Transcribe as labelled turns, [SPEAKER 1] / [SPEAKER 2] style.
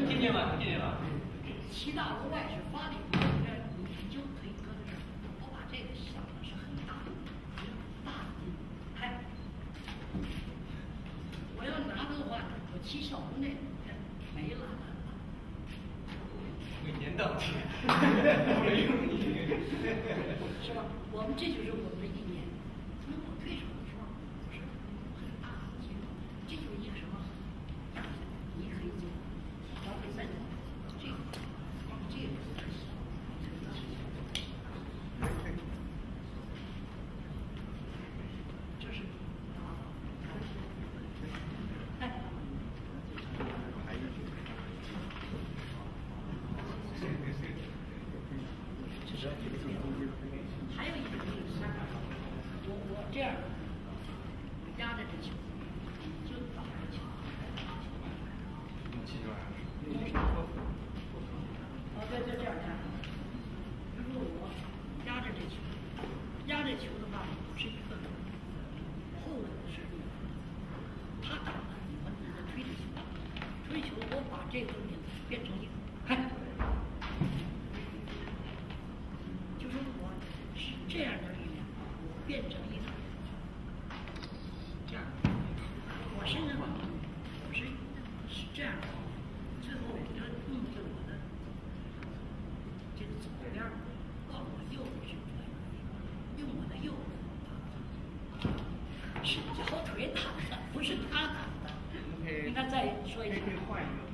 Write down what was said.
[SPEAKER 1] 听见吗？听见吗？
[SPEAKER 2] 七大无外是发力，你就可以搁在这儿。我把这个想的是很大的，大的，哎，我要拿的话，我七小无内没了。
[SPEAKER 1] 会粘到去，
[SPEAKER 2] 是吧？我们这就是我们的意念。那我为什么说是很大的结果？这就是一个什么？你可以做，咱们再讲这个，这个。这是哎。这是还有一个就是我这样压着这球，就打这球。再这样看，如果我压着这球，压这球的话是一个后头是一个，他打了，你们在推着球，推球我把这个东西变成一个，看。就是我是这样的力量，我变成一个这样，我身上我是这样的，最后我就用着我的这个左边往我右边去转，用我的右是小腿打的，不是他打的。你看再说一下。